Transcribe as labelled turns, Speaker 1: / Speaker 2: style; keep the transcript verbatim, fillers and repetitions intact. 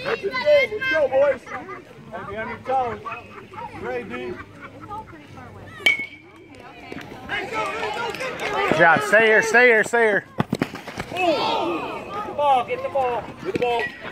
Speaker 1: Let's go, let's go, boys. Heavy on your toes. Ready, D.
Speaker 2: Good job. Stay here, stay here, stay here.
Speaker 1: Get the ball, get the ball. Get the ball.